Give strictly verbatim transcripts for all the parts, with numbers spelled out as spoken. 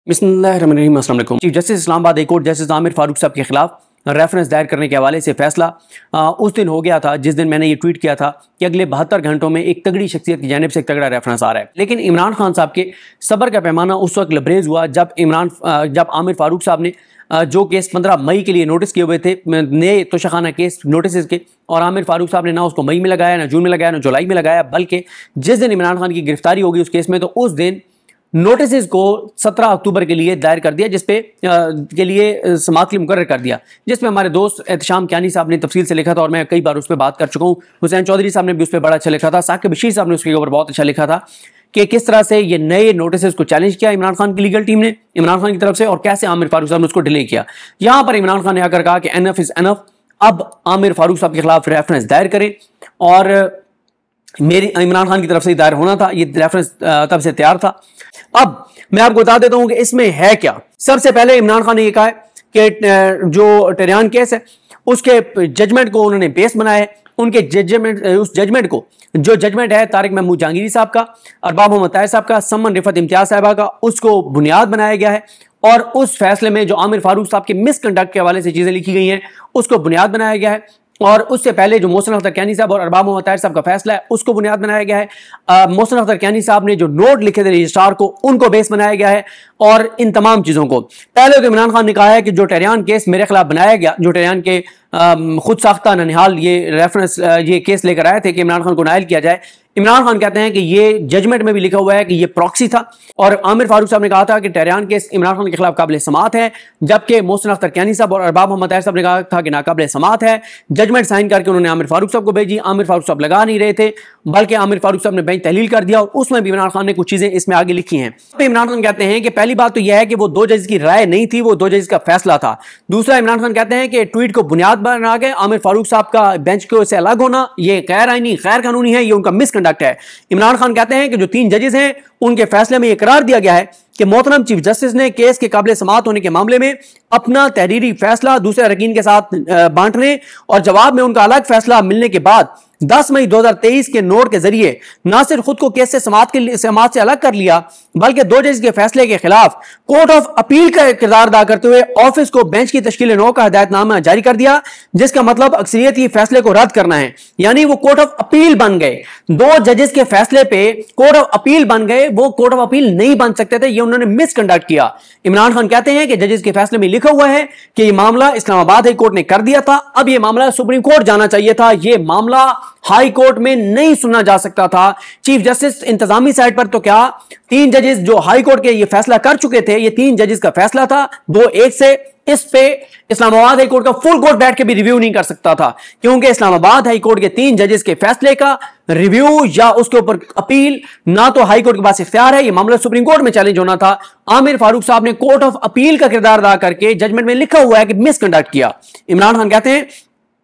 बिस्मिल्लाहिर्रहमानिर्रहीम। अस्सलाम वालेकुम। Chief justice Islamabad high court justice Amir Farooq साहब के खिलाफ रेफरेंस दायर करने के हवाले से फैसला आ, उस दिन हो गया था जिस दिन मैंने ये ट्वीट किया था कि अगले बहत्तर घंटों में एक तगड़ी शख्सियत की जानिब से एक तगड़ा रेफरेंस आ रहा है। लेकिन इमरान खान साहब के सब्र का पैमाना उस वक्त लबरेज हुआ जब इमरान जब आमिर फारूक साहब ने जो केस पंद्रह मई के लिए नोटिस किए हुए थे, नए तोशाखाना केस नोटिस के, और आमिर फारूक साहब ने ना उसको मई में लगाया, ना जून में लगाया, ना जुलाई में लगाया, बल्कि जिस दिन इमरान खान की गिरफ्तारी होगी उस केस में, तो उस दिन नोटिस को सत्रह अक्टूबर के लिए दायर कर दिया, जिसपे के लिए समाअत के लिए मुकर्रर कर दिया, जिसमें हमारे दोस्त एहतशाम कियानी साहब ने तफसील से लिखा था और मैं कई बार उस पर बात कर चुका हूँ। हुसैन चौधरी साहब ने भी उस पर बड़ा अच्छा लिखा था, साकिब बशीर साहब ने उसके ऊपर बहुत अच्छा लिखा था कि किस तरह से ये नए नोटिस को चैलेंज किया इमरान खान की लीगल टीम ने इमरान खान की तरफ से, और कैसे आमिर फारूक साहब ने उसको डिले किया। यहाँ पर इमरान खान ने आकर कहा कि एनफ इज एनफ, अब आमिर फारूक साहब के खिलाफ रेफरेंस दायर करें, और मेरी इमरान खान की तरफ से दायर होना था, ये रेफरेंस तब से तैयार था। अब मैं आपको बता देता हूं कि इसमें है क्या। सबसे पहले इमरान खान ने ये कहा है कि जो टेरियान केस है उसके जजमेंट को उन्होंने बेस बनाया है, उनके जजमेंट उस जजमेंट को जो जजमेंट है तारिक महमूद जहांगीरी साहब का, अरबाब मोहम्मद ताहिर साहब का, सम्मन रिफत इम्तियाज साहबा का, उसको बुनियाद बनाया गया है, और उस फैसले में जो आमिर फारूक साहब के मिसकंडक्ट के हवाले से चीजें लिखी गई हैं उसको बुनियाद बनाया गया है, और उससे पहले जो मोहसिन अख्तर कियानी साहब और अरबाब मोहम्मद ताहिर साहब का फैसला है उसको बुनियाद बनाया गया है। मोहसिन अख्तर कियानी साहब ने जो नोट लिखे थे रजिस्ट्रार को, उनको बेस बनाया गया है, और इन तमाम चीजों को पहले तो इमरान खान ने कहा है कि जो टेरियान केस मेरे खिलाफ बनाया गया, जो टेरियान के खुद साख्ता ननिहाल ये रेफरेंस ये केस लेकर आए थे कि इमरान खान को नायल किया जाए, इमरान खान कहते हैं कि ये जजमेंट में भी लिखा हुआ है कि ये प्रॉक्सी था, और आमिर फारूक साहब ने कहा था कि टेरियान केस इमरान खान के खिलाफ काबिल समाअत है, जबकि मोहसिन अख्तर कियानी साहब और अरबाब मोहम्मद ताहिर साहब ने कहा था कि नाकाबिल समाअत है। जजमेंट साइन करके उन्होंने आमिर फारूक साहब को भेजी, आमिर फारूक साहब लगा नहीं रहे थे, बल्कि आमिर फारूक साहब ने बेंच तहलील कर दिया, और उसमें भी इमरान खान ने कुछ चीजें इसमें आगे लिखी हैं। इमरान खान कहते हैं कि पहली बात तो यह है कि वो दो जज की राय नहीं थी, वो दो जज का फैसला था। दूसरा, इमरान खान कहते हैं कि ट्वीट को बुनियाद बना के आमिर फारूक साहब का बेंच को से अलग होना ये गैर आईनी गैर कानूनी है, ये उनका मिसकंडक्ट है। इमरान खान कहते हैं कि जो तीन जजेस हैं उनके फैसले में यह करार दिया गया है कि मोहतरम चीफ जस्टिस ने केस के काबिल समाअत होने के मामले में अपना तहरीरी फैसला दूसरे अरकान के साथ बांटने और जवाब में उनका अलग फैसला मिलने के बाद दस मई दो हज़ार तेईस के नोट के जरिए न सिर्फ खुद को केस से समाअत के समाअत से अलग कर लिया, बल्कि दो जज के फैसले के खिलाफ कोर्ट ऑफ अपील का किरदार अदा करते हुए ऑफिस को बेंच की तश्कील नौ का हिदायतनामा जारी कर दिया, जिसका मतलब अक्सरियत की फैसले को रद्द करना है। यानी वो कोर्ट ऑफ अपील बन गए, दो जजेस के फैसले पे कोर्ट ऑफ अपील बन गए, वो कोर्ट ऑफ अपील नहीं बन सकते थे, ये उन्होंने मिसकंडक्ट किया। इमरान खान कहते हैं कि जजेस के फैसले में लिखा हुआ है कि ये मामला इस्लामाबाद हाई कोर्ट ने कर दिया था, अब ये मामला सुप्रीम कोर्ट जाना चाहिए था, ये मामला हाई कोर्ट में नहीं सुना जा सकता था। चीफ जस्टिस इंतजामी साइड पर तो क्या, तीन जजेस जो हाई कोर्ट के ये फैसला कर चुके थे, ये तीन जजेस का फैसला था दो एक से, इस पे इस्लामाबाद हाई कोर्ट का फुल कोर्ट बैठ के भी रिव्यू नहीं कर सकता था, क्योंकि इस्लामाबाद हाई कोर्ट के तीन जजेस के फैसले का रिव्यू या उसके ऊपर अपील ना तो हाई कोर्ट के पास इख्तियार है, ये मामला सुप्रीम कोर्ट में चैलेंज होना था। आमिर फारूक साहब ने कोर्ट ऑफ अपील का किरदार अदा करके जजमेंट में लिखा हुआ है कि मिसकंडक्ट किया। इमरान खान कहते हैं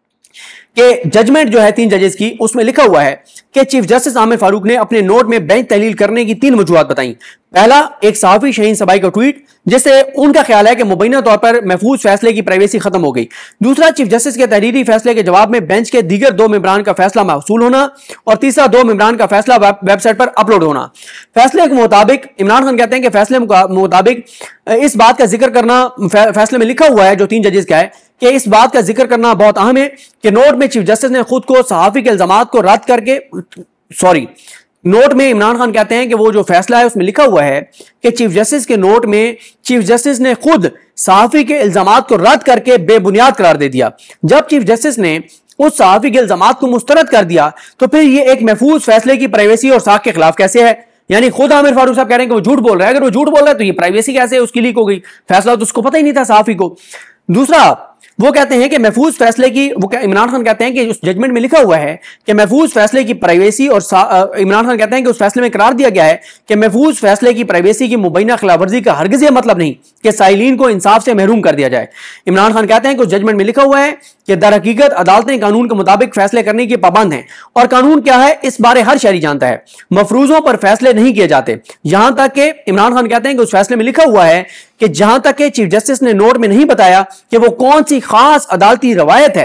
कि जजमेंट जो है तीन जजेस की, उसमें लिखा हुआ है कि चीफ जस्टिस आमिर फारूक ने अपने नोट में बेंच तहलील करने की तीन वजूहात बताई। पहला, एक सहाफी शहीन सबाई का ट्वीट जिससे उनका ख्याल है कि मुबैना तौर पर महफूज फैसले की प्राइवेसी खत्म हो गई। दूसरा, चीफ जस्टिस के तहरीरी फैसले के जवाब में बेंच के दीगर दो मेंबरान का फैसला मौसूल होना, और तीसरा, दो मेंबरान का फैसला वेबसाइट पर अपलोड होना। फैसले के मुताबिक इमरान खान कहते हैं कि फैसले मुताबिक इस बात का जिक्र करना, फैसले में लिखा हुआ है जो तीन जजेस का है कि इस बात का जिक्र करना बहुत अहम है कि नोट में चीफ जस्टिस ने खुद को सहाफी के इल्जामात को रद्द करके सॉरी नोट में इमरान खान कहते हैं कि वो जो फैसला है उसमें लिखा हुआ है कि चीफ जस्टिस के नोट में चीफ जस्टिस ने खुद सहाफी के इल्जामात को रद्द करके बेबुनियाद करार दे दिया। जब चीफ जस्टिस ने उस सहाफी के इल्जामात को मुस्तरद कर दिया तो फिर ये एक महफूज फैसले की प्राइवेसी और साख के खिलाफ कैसे है? यानी खुद आमिर फारूक साहब कह रहे हैं कि वो झूठ बोल रहा है, अगर वो झूठ बोल रहा है तो ये प्राइवेसी कैसे उसकी लीक हो गई? फैसला तो उसको पता ही नहीं था सहाफी को। दूसरा, वो कहते हैं कि महफूज फैसले की, वो इमरान खान कहते हैं कि उस जजमेंट में लिखा हुआ है कि महफूज फैसले की प्राइवेसी, और इमरान खान कहते हैं कि उस फैसले में करार दिया गया है कि महफूज फैसले की प्राइवेसी की मुबैना खिलाफवर्जी का हरगिज़ ये मतलब नहीं कि साइलीन को इंसाफ से महरूम कर दिया जाए। इमरान खान कहते हैं कि उस जजमेंट में लिखा हुआ है कि दर हकीकत अदालतें कानून के मुताबिक फैसले करने की पाबंद हैं, और कानून क्या है इस बारे हर शहरी जानता है, मफरूजों पर फैसले नहीं किए जाते। यहां तक कि इमरान खान कहते हैं कि उस फैसले में लिखा हुआ है कि जहां तक कि चीफ जस्टिस ने नोट में नहीं बताया कि वो कौन सी खास अदालती रवायत है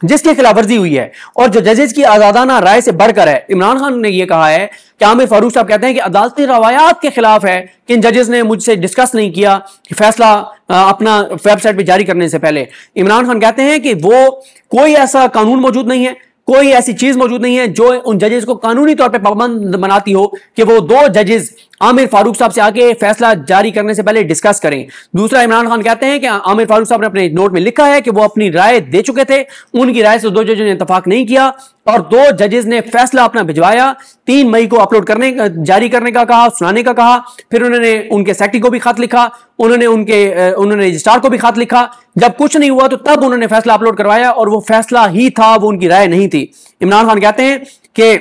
جس کی خلاف ورزی ہوئی ہے اور جو ججز کی آزادانہ رائے سے بڑھ کر ہے۔ عمران خان نے یہ کہا ہے کہ عامر فاروق صاحب کہتے ہیں کہ عدالتی روایات کے خلاف ہے کہ ان ججز نے مجھ سے ڈسکس نہیں کیا فیصلہ اپنا ویب سائٹ پہ جاری کرنے سے پہلے۔ عمران خان کہتے ہیں کہ وہ کوئی ایسا قانون موجود نہیں ہے، کوئی ایسی چیز موجود نہیں ہے جو ان ججز کو قانونی طور پہ پابند بناتی ہو کہ وہ دو ججز عامر فاروق صاحب سے آگے فیصلہ جاری کرنے سے پہلے ڈسکس کریں۔ دوسرا، عمران خان کہتے ہیں کہ عامر فاروق صاحب نے اپنے نوٹ میں لکھا ہے کہ وہ اپنی رائے دے چکے تھے، ان کی رائے سے دو ججز نے اتفاق نہیں کیا اور دو ججز نے فیصلہ اپنا بھجوایا، تین مئی کو اپلوڈ کرنے جاری کرنے کا کہا، سنانے کا کہا، پھر انہوں نے ان کے سیکٹری کو بھی خط لکھا، انہوں نے ان کے انہوں نے رجسٹرار کو بھی خط لکھا، جب کچھ نہیں ہوا تو تب انہوں نے فیصلہ اپلوڈ کروایا اور وہ فیصلہ ہی تھا، وہ ان کی رائے نہیں تھی۔ عمران خان کہتے ہیں کہ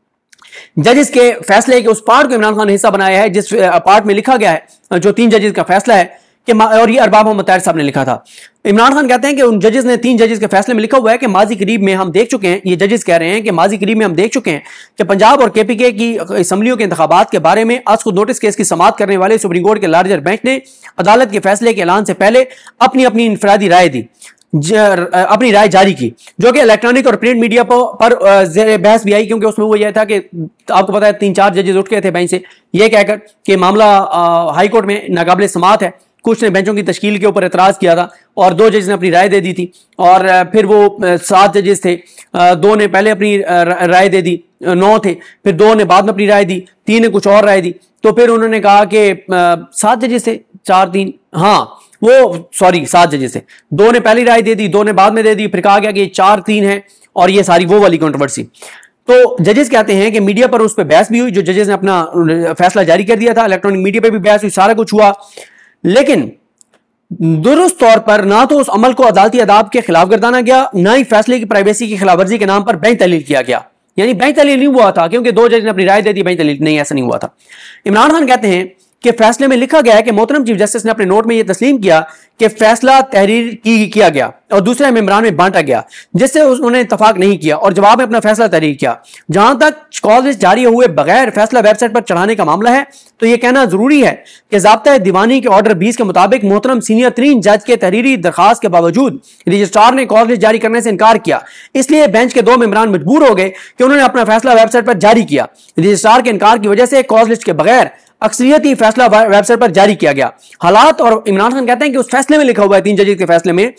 ججز کے فیصلے کے اس پارٹ کو عمران خان نے حصہ بنایا ہے جس پارٹ میں لکھا گیا ہے جو تین ججز کا فیصلہ ہے کہ اور یہ ارباب محمد طاہر صاحب نے لکھا تھا۔ عمران خان کہتے ہیں کہ ان ججز نے تین ججز کے فیصلے میں لکھا ہوا ہے کہ ماضی قریب میں ہم دیکھ چکے ہیں، یہ ججز کہہ رہے ہیں کہ ماضی قریب میں ہم دیکھ چکے ہیں کہ پنجاب اور کے پی کے کی اسمبلیوں کے انتخابات کے بارے میں از خود نوٹس کیس کی سماعت کرنے والے سپریم کورٹ کے لارجر بینچ نے عدالت کے فیصلے کے اعلان سے پہلے اپنی اپنی انفرادی رائے دی اپنی رائے جاری کی، جو کہ الیکٹرانک اور پرنٹ میڈیا پر زیر بحث بھی آئی، کیونکہ اس میں وہ یہ تھا کہ آپ کو پتا ہے تین چار ججز اٹھ گئے تھے بینچ سے یہ کہہ کر کہ معاملہ ہائی کورٹ میں ناقابل سماعت ہے۔ کچھ نے بینچوں کی تشکیل کے اوپر اعتراض کیا تھا اور دو ججز نے اپنی رائے دے دی تھی، اور پھر وہ سات ججز تھے، دو نے پہلے اپنی رائے دے دی، نو تھے، پھر دو نے بعد میں اپنی رائے دی، تین نے کچھ اور رائے دی، تو پھر انہوں نے کہا کہ سات ججز تھے، چار تین ہاں وہ سوری سات ججز تھے، دو نے پہلی رائے دے دی، دو نے بعد میں دے دی، پھر کہا گیا کہ چار تین ہے، اور یہ ساری وہ والی کنٹروورسی۔ تو ججز کہتے ہیں کہ میڈیا پر اس پہ بحث بھی ہوئی، جو ججز نے اپنا فیصلہ جاری کر دیا تھا، الیکٹرانک میڈیا پہ بھی بحث ہوئی، سارا کچھ ہوا، لیکن درست طور پر نہ تو اس عمل کو عدالتی آداب کے خلاف گردانا گیا، نہ ہی فیصلے کی پرائیویسی کی خلاف ورزی کے نام پر بینچ تحلیل کیا گیا۔ یعنی بینچ تحلیل نہیں ہوا تھا کیونکہ دو جج نے اپنی رائے دے دی، بینچ تحلیل نہیں، ایسا نہیں ہوا تھا۔ عمران خان کہتے ہیں کہ فیصلے میں لکھا گیا ہے کہ محترم چیف جسٹس نے اپنے نوٹ میں یہ تسلیم کیا کہ فیصلہ تحریر کی کیا گیا اور دوسرے ممبران میں بانٹا گیا، جس سے انہوں نے اتفاق نہیں کیا اور جواب میں اپنا فیصلہ تحریر کیا۔ جہاں تک کال لسٹ جاری ہوئے بغیر فیصلہ ویب سائٹ پر چڑھانے کا معاملہ ہے تو یہ کہنا ضروری ہے کہ ضابطۂ دیوانی کے آرڈر بیس کے مطابق محترم سینئر ترین جج کے تحریری درخواست کے باوجود رجسٹرار نے کال لسٹ جاری کرنے سے انکار کیا، اس لیے بینچ کے دو ممبران مجبور ہو گئے کہ انہوں نے اپنا فیصلہ ویب سائٹ پر جاری کیا۔ رجسٹرار کے انکار کی وجہ سے کال لسٹ کے بغیر اکثریتی فیصلہ ویب سائٹ پر جاری کیا گیا۔ حالات، اور عمران خان کہتے ہیں کہ اس فیصلے میں لکھا ہوا ہے تین ججز کے فیصلے میں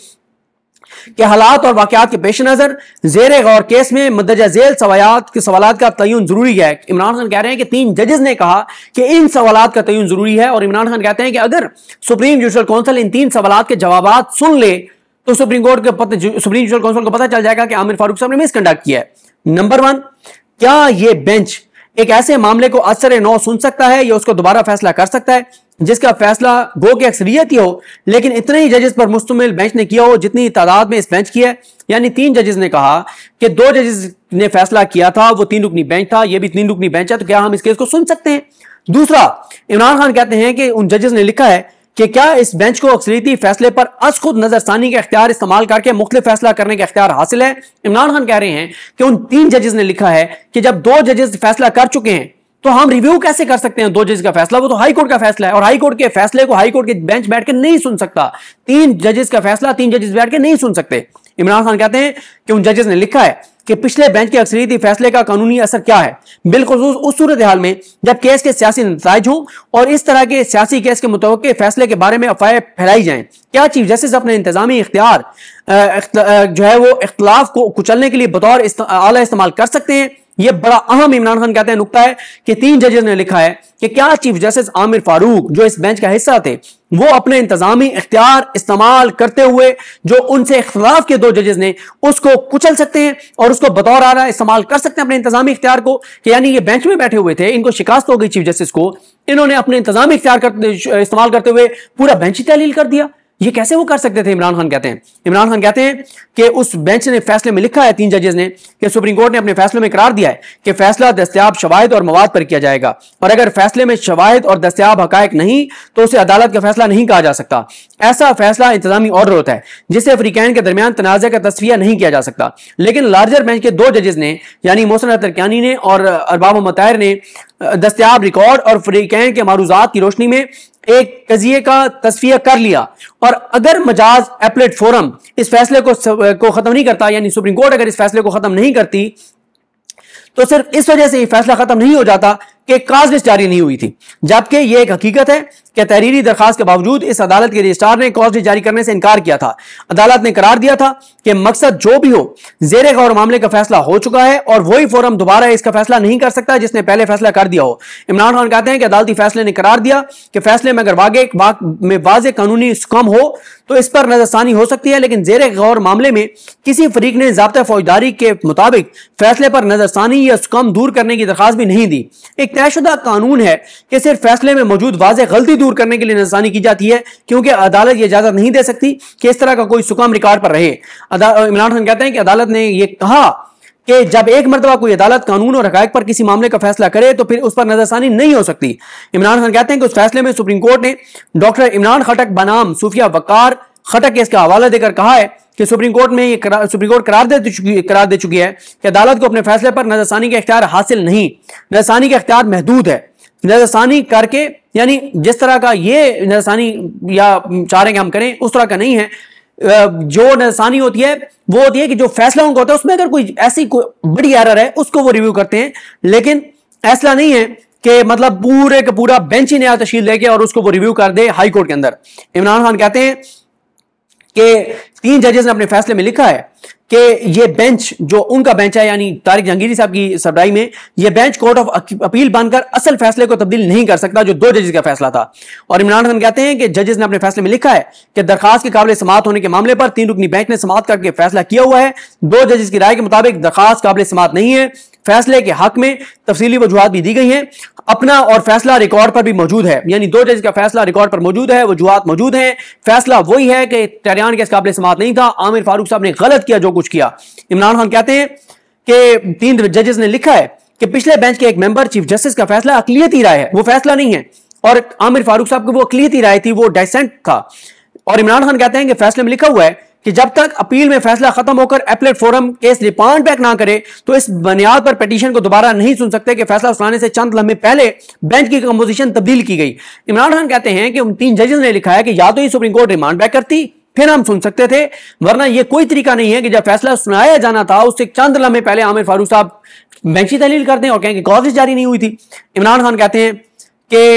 کہ حالات اور واقعات کے پیش نظر زیر غور کیس میں مندرجہ ذیل سوالات کے سوالات کا تعین ضروری ہے۔ عمران خان کہہ رہے ہیں کہ تین ججز نے کہا کہ ان سوالات کا تعین ضروری ہے، اور عمران خان کہتے ہیں کہ اگر سپریم جوڈیشل کونسل ان تین سوالات کے جوابات سن لے تو سپریم کورٹ کے سپریم جوڈیشل کونسل کو پتہ چل جائے گا کہ عامر فاروق صاحب نے مس کنڈکٹ کیا ہے۔ نمبر ون، کیا یہ بینچ ایک ایسے معاملے کو اثر نو سن سکتا ہے یا اس کو دوبارہ فیصلہ کر سکتا ہے جس کا فیصلہ گو کہ اکثریت ہی ہو لیکن اتنے ہی ججز پر مشتمل بینچ نے کیا ہو جتنی تعداد میں اس بینچ کی ہے؟ یعنی تین ججز نے کہا کہ دو ججز نے فیصلہ کیا تھا، وہ تین رکنی بینچ تھا، یہ بھی تین رکنی بینچ ہے، تو کیا ہم اس کیس کو سن سکتے ہیں؟ دوسرا، عمران خان کہتے ہیں کہ ان ججز نے لکھا ہے کہ کیا اس بینچ کو اکثریتی فیصلے پر از خود نظر ثانی کا اختیار استعمال کر کے مختلف فیصلہ کرنے کا اختیار حاصل ہے؟ عمران خان کہہ رہے ہیں کہ ان تین ججز نے لکھا ہے کہ جب دو ججز فیصلہ کر چکے ہیں تو ہم ریویو کیسے کر سکتے ہیں دو ججز کا فیصلہ؟ وہ تو ہائی کورٹ کا فیصلہ ہے اور ہائی کورٹ کے فیصلے کو ہائی کورٹ کے بینچ بیٹھ کے نہیں سن سکتا، تین ججز کا فیصلہ تین ججز بیٹھ کے نہیں سن سکتے۔ عمران خان کہتے ہیں کہ ان ججز نے لکھا ہے کہ پچھلے بینچ کے اکثریتی فیصلے کا قانونی اثر کیا ہے، بالخصوص اس صورتحال میں جب کیس کے سیاسی نتائج ہوں اور اس طرح کے سیاسی کیس کے متوقع فیصلے کے بارے میں افواہیں پھیلائی جائیں۔ کیا چیف جسٹس اپنے انتظامی اختیار جو ہے وہ اختلاف کو کچلنے کے لیے بطور اعلیٰ استعمال کر سکتے ہیں؟ یہ بڑا اہم عمران خان کہتے ہیں نکتہ ہے کہ تین ججز نے لکھا ہے کہ کیا چیف جسٹس عامر فاروق جو اس بینچ کا حصہ تھے وہ اپنے انتظامی اختیار استعمال کرتے ہوئے جو ان سے اختلاف کے دو ججز نے اس کو کچل سکتے ہیں اور اس کو بطور آ رہا استعمال کر سکتے ہیں اپنے انتظامی اختیار کو؟ کہ یعنی یہ بینچ میں بیٹھے ہوئے تھے، ان کو شکست ہو گئی چیف جسٹس کو، انہوں نے اپنے انتظامی اختیار استعمال کرتے ہوئے پورا بینچ ہی تحلیل کر دیا؟ یہ کیسے وہ کر سکتے تھے؟ عمران خان کہتے ہیں عمران خان کہتے ہیں کہ اس بینچ نے فیصلے میں لکھا ہے تین ججز نے کہ سپریم کورٹ نے اپنے فیصلے میں قرار دیا ہے کہ فیصلہ دستیاب شواہد اور مواد پر کیا جائے گا، اور اگر فیصلے میں شواہد اور دستیاب حقائق نہیں تو اسے عدالت کا فیصلہ نہیں کہا جا سکتا۔ ایسا فیصلہ انتظامی آرڈر ہوتا ہے جسے فریقین کے درمیان تنازع کا تصفیہ نہیں کیا جا سکتا، لیکن لارجر بینچ کے دو ججز نے یعنی محسن ترکیانی نے اور ارباب محمد طاہر نے دستیاب ریکارڈ اور فریقین کے معروضات کی روشنی میں ایک قضیے کا تصفیہ کر لیا، اور اگر مجاز اپلیٹ فورم اس فیصلے کو ختم نہیں کرتا، یعنی سپریم کورٹ اگر اس فیصلے کو ختم نہیں کرتی تو صرف اس وجہ سے یہ فیصلہ ختم نہیں ہو جاتا کہ کاز لسٹ جاری نہیں ہوئی تھی، جبکہ یہ ایک حقیقت ہے کہ تحریری درخواست کے باوجود اس عدالت کے رجسٹرار نے کاز لسٹ جاری کرنے سے انکار کیا تھا۔ عدالت نے قرار دیا تھا کہ مقصد جو بھی ہو، زیر غور معاملے کا فیصلہ ہو چکا ہے اور وہی فورم دوبارہ اس کا فیصلہ نہیں کر سکتا جس نے پہلے فیصلہ کر دیا ہو۔ عمران خان کہتے ہیں کہ عدالتی فیصلے نے قرار دیا کہ فیصلے میں اگر واقع میں واضح قانونی سکم ہو تو اس پر نظر ثانی ہو سکتی ہے، لیکن زیر غور معاملے میں کسی فریق نے ضابطہ فوجداری کے مطابق فیصلے پر نظر ثانی یا سکم دور کرنے کی درخواست بھی نہیں دی۔ ایک طے شدہ قانون ہے کہ صرف فیصلے میں موجود واضح غلطی دور کرنے کے لیے نظر ثانی کی جاتی ہے، کیونکہ عدالت یہ اجازت نہیں دے سکتی کہ اس طرح کا کوئی سکم ریکارڈ پر رہے۔ عمران خان کہتے ہیں کہ عدالت نے یہ کہا کہ جب ایک مرتبہ کوئی عدالت قانون اور حقائق پر کسی معاملے کا فیصلہ کرے تو پھر اس پر نظر ثانی نہیں ہو سکتی۔ عمران خان کہتے ہیں کہ اس فیصلے میں سپریم کورٹ نے ڈاکٹر عمران خٹک بنام صوفیہ وقار خٹک کے اس کا حوالہ دے کر کہا ہے کہ سپریم کورٹ میں یہ سپریم کورٹ قرار دے چکی قرار دے چکی ہے کہ عدالت کو اپنے فیصلے پر نظر ثانی کا اختیار حاصل نہیں، نظر ثانی کا اختیار محدود ہے۔ نظر ثانی کر کے، یعنی جس طرح کا یہ نظر ثانی یا چاہ رہے ہیں کہ ہم کریں اس طرح کا نہیں ہے۔ جو نظر ثانی ہوتی ہے وہ ہوتی ہے کہ جو فیصلہ ان کو ہوتا ہے اس میں اگر کوئی ایسی کوئی بڑی ایرر ہے اس کو وہ ریویو کرتے ہیں، لیکن ایسا نہیں ہے کہ مطلب پورے کا پورا بینچ ہی نیا تشکیل دے کے اور اس کو وہ ریویو کر دے ہائی کورٹ کے اندر۔ عمران خان کہتے ہیں کہ تین ججز نے اپنے فیصلے میں لکھا ہے کہ یہ بینچ جو ان کا بینچ ہے، یعنی طارق جہانگیری صاحب کی سربراہی میں، یہ بینچ کورٹ آف اپیل بن کر اصل فیصلے کو تبدیل نہیں کر سکتا جو دو ججز کا فیصلہ تھا۔ اور عمران خان کہتے ہیں کہ ججز نے اپنے فیصلے میں لکھا ہے کہ درخواست کے قابل سماعت ہونے کے معاملے پر تین رکنی بینچ نے سماعت کر کے فیصلہ کیا ہوا ہے۔ دو ججز کی رائے کے مطابق درخواست قابل سماعت نہیں ہے۔ فیصلے کے حق میں تفصیلی وجوہات بھی دی گئی ہیں، اپنا اور فیصلہ ریکارڈ پر بھی موجود ہے، یعنی دو جج کا فیصلہ ریکارڈ پر موجود ہے، وجوہات موجود ہیں۔ فیصلہ وہی ہے کہ ٹہریان کے اس قابل سماعت نہیں تھا، عامر فاروق صاحب نے غلط کیا جو کچھ کیا۔ عمران خان کہتے ہیں کہ تین ججز نے لکھا ہے کہ پچھلے بینچ کے ایک ممبر چیف جسٹس کا فیصلہ اقلیتی رائے ہے، وہ فیصلہ نہیں ہے، اور عامر فاروق صاحب کی وہ اقلیتی رائے تھی، وہ ڈائسنٹ تھا۔ اور عمران خان کہتے ہیں کہ فیصلے میں لکھا ہوا ہے کہ جب تک اپیل میں فیصلہ ختم ہو کر appellate forum case remand back نہ کرے تو اس بنیاد پر پیٹیشن کو دوبارہ نہیں سن سکتے کہ فیصلہ سنانے سے چند لمحے پہلے بینچ کی کمپوزیشن تبدیل کی گئی۔ عمران خان کہتے ہیں کہ ان تین ججز نے لکھا ہے کہ یا تو یہ سپریم کورٹ ریمانڈ بیک کرتی پھر ہم سن سکتے تھے، ورنہ یہ کوئی طریقہ نہیں ہے کہ جب فیصلہ سنایا جانا تھا اس سے چند لمحے پہلے عامر فاروق صاحب بینچی تحلیل کر دیں اور کہیں کہ کاز لسٹ جاری نہیں ہوئی تھی۔ عمران خان کہتے ہیں کہ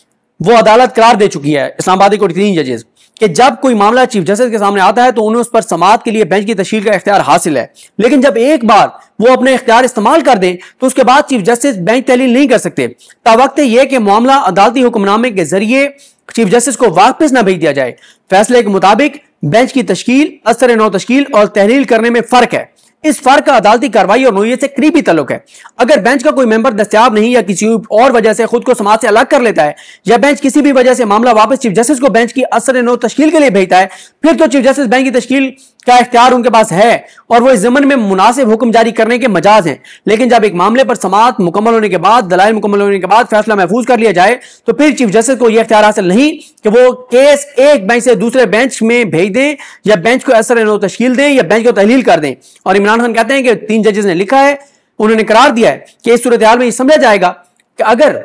وہ عدالت قرار دے چکی ہے، اسلام آبادی کورٹ کی تین ججز، کہ جب کوئی معاملہ چیف جسٹس کے سامنے آتا ہے تو انہیں اس پر سماعت کے لیے بینچ کی تشکیل کا اختیار حاصل ہے، لیکن جب ایک بار وہ اپنے اختیار استعمال کر دیں تو اس کے بعد چیف جسٹس بینچ تحلیل نہیں کر سکتے، تاوقت یہ کہ معاملہ عدالتی حکم نامے کے ذریعے چیف جسٹس کو واپس نہ بھیج دیا جائے۔ فیصلے کے مطابق بینچ کی تشکیل، اثر نو تشکیل اور تحلیل کرنے میں فرق ہے۔ اس فرق کا عدالتی کارروائی اور نوعیت سے قریبی تعلق ہے۔ اگر بینچ کا کوئی ممبر دستیاب نہیں یا کسی اور وجہ سے خود کو سماعت سے الگ کر لیتا ہے یا بینچ کسی بھی وجہ سے معاملہ واپس چیف جسٹس کو بینچ کی اثر نو تشکیل کے لیے بھیجتا ہے، پھر تو چیف جسٹس بینچ کی تشکیل کا اختیار ان کے پاس ہے اور وہ اس ضمن میں مناسب حکم جاری کرنے کے مجاز ہیں۔ لیکن جب ایک معاملے پر سماعت مکمل ہونے کے بعد، دلائل مکمل ہونے کے بعد فیصلہ محفوظ کر لیا جائے تو پھر چیف جسٹس کو یہ اختیار حاصل نہیں کہ وہ کیس ایک بینچ سے دوسرے بینچ میں بھیج دیں یا بینچ کو اثر نو تشکیل دیں یا بینچ کو تحلیل کر دیں۔ اور عمران خان کہتے ہیں کہ تین ججز نے لکھا ہے، انہوں نے قرار دیا ہے کہ اس صورتحال میں یہ سمجھا جائے گا کہ اگر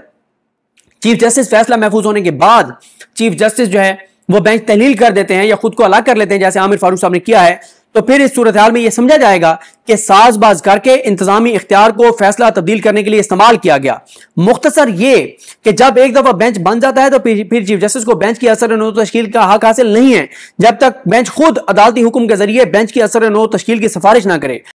چیف جسٹس فیصلہ محفوظ ہونے کے بعد چیف جسٹس جو ہے وہ بینچ تحلیل کر دیتے ہیں یا خود کو الگ کر لیتے ہیں جیسے عامر فاروق صاحب نے کیا ہے، تو پھر اس صورتحال میں یہ سمجھا جائے گا کہ ساز باز کر کے انتظامی اختیار کو فیصلہ تبدیل کرنے کے لیے استعمال کیا گیا۔ مختصر یہ کہ جب ایک دفعہ بینچ بن جاتا ہے تو پھر چیف جسٹس کو بینچ کی اثر نو تشکیل کا حق حاصل نہیں ہے جب تک بینچ خود عدالتی حکم کے ذریعے بینچ کی اثر نو تشکیل کی سفارش نہ کرے۔